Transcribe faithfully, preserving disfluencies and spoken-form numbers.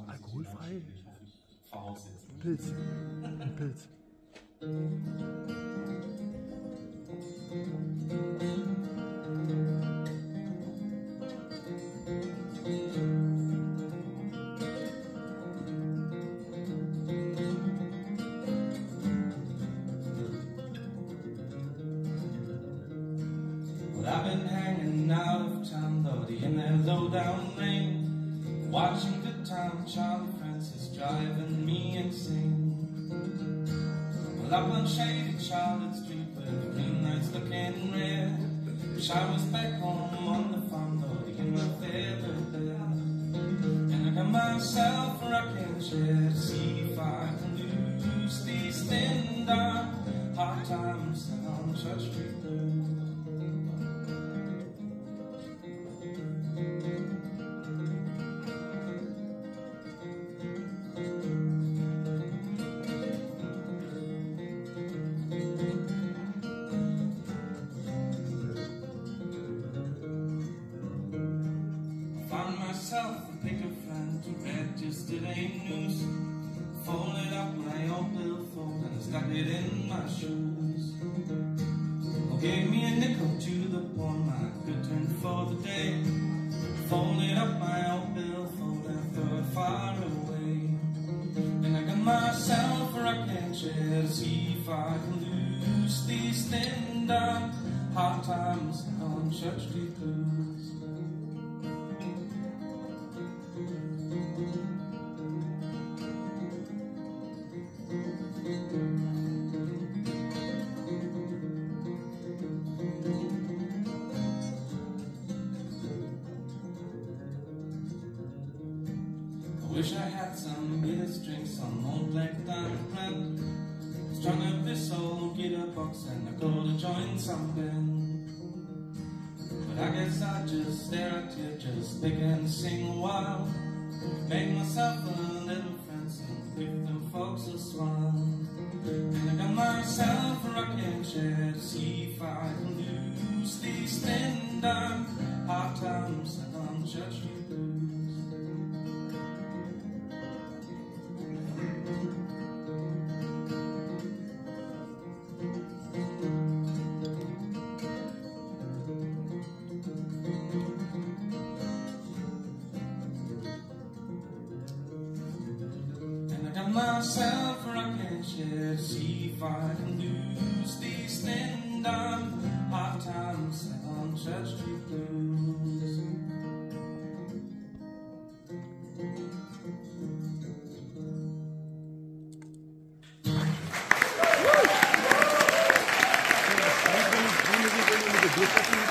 Alkoholfrei. Pilz. Ein Pilz. Well, I've been hanging out of town, Lordy, in that low-down lane, watching good time Charlie Francis driving me insane. Well, up on shady Charlotte Street where the green lights looking red, wish I was back home on the farm, Lordy, in my feathered bed. And I got myself a rocking chair to see if I can lose these thin dark hard times on Church Street Blues. Myself a picket friend to registered a noose, folded up my old billfold and stuck it in my shoes. Oh, gave me a nickel to the pawn, my good turn for the day. Folded up my old billfold and threw it far away. And I got myself a rocking chair to see if I can lose these thin down hard times on Church Street Blues. I wish I had some beer drinks, some old black diamond brand, strung up this old guitar box and I go to join some band. But I guess I just stare at you, just pick and sing a while, make myself a little friends and give them folks a smile. And I got myself a rocking chair to see if I can lose these thin down hard times on Church Street Blues. Myself a rocking chair to see if I can lose these thin down hard times on Church Street Blues. Woo!